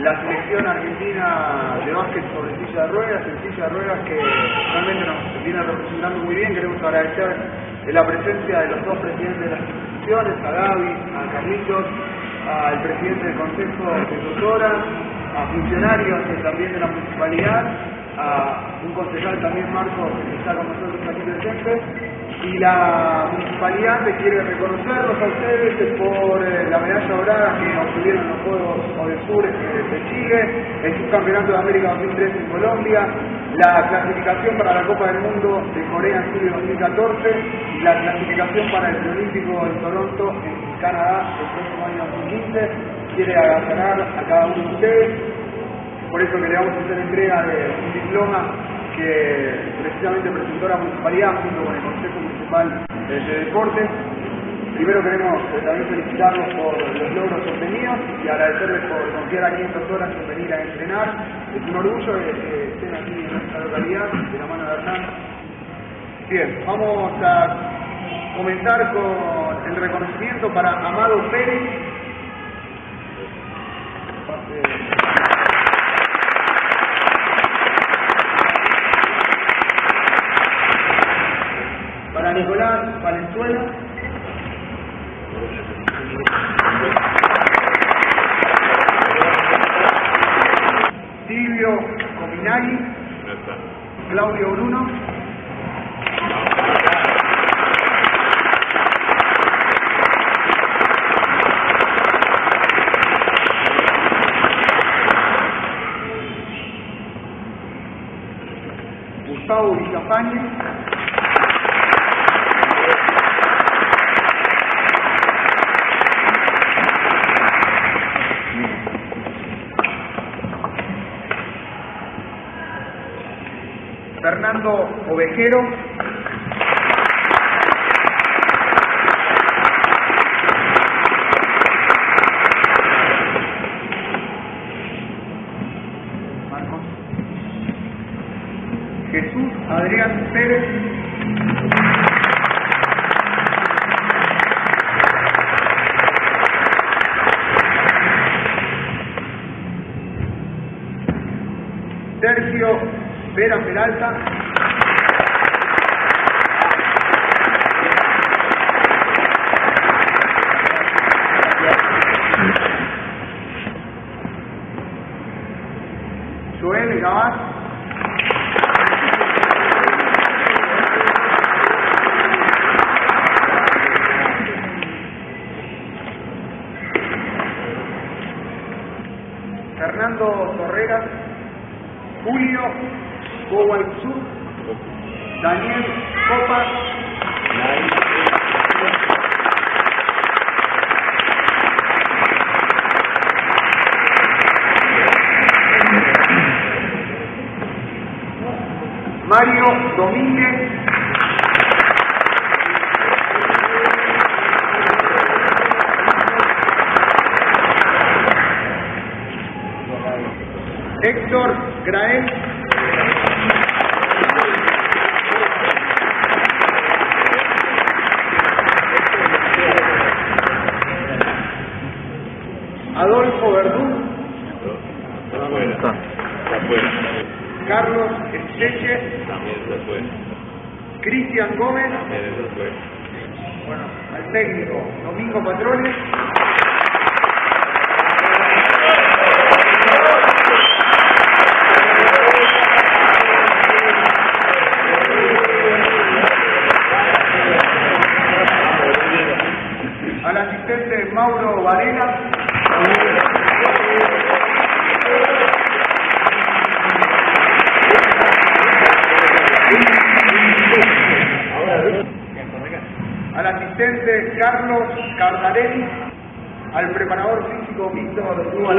la selección argentina de básquet sobre silla de ruedas, que realmente nos viene representando muy bien. Queremos agradecer la presencia de los dos presidentes de las instituciones, a Gaby, a Carlitos, al presidente del Consejo de Tutoras, a funcionarios también de la municipalidad, a un concejal también, Marcos, que está con nosotros aquí presente, y la municipalidad que quiere reconocerlos a ustedes por la medalla dorada que obtuvieron en los Juegos del Sur de Chile, el subcampeonato de América 2013 en Colombia, la clasificación para la Copa del Mundo de Corea en julio de 2014 y la clasificación para el Olímpico en Toronto, en Canadá, el próximo año 2015. Quiere agasajar a cada uno de ustedes, por eso que le vamos a hacer entrega de un diploma que precisamente presentó la municipalidad junto con el Consejo Municipal de Deportes. Primero queremos también felicitarlos por los logros obtenidos y agradecerles por confiar aquí en 2 horas en venir a entrenar. Es un orgullo que estén aquí en nuestra localidad, de la mano de Hernán. Bien, vamos a comenzar con el reconocimiento para Amado Pérez. Para Nicolás Valenzuela. Silvio Cominaghi. Claudio Bruno. Gustavo Villafañe. Fernando Ovejero. Marcos. Jesús Adrián Pérez. Sergio Vera Peralta. Joel Gabás. Fernando Torreras. Julio Boguaizú. Daniel Copa. Mario Domínguez. Héctor Grael. Adolfo Verdún. Carlos Echeche. Cristian Gómez. Bueno, al técnico Domingo Patrones. Al asistente Mauro Varela. Al asistente Carlos Cardarelli. Al preparador físico Víctor Duval.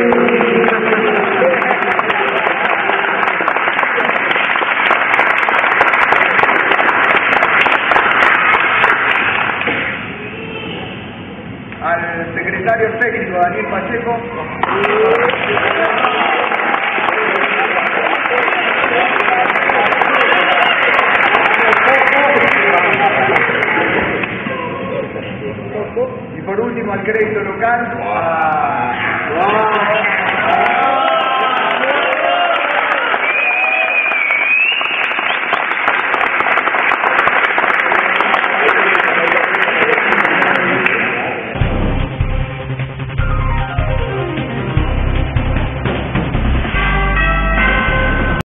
Al secretario técnico Daniel Pacheco. Y por último al crédito local.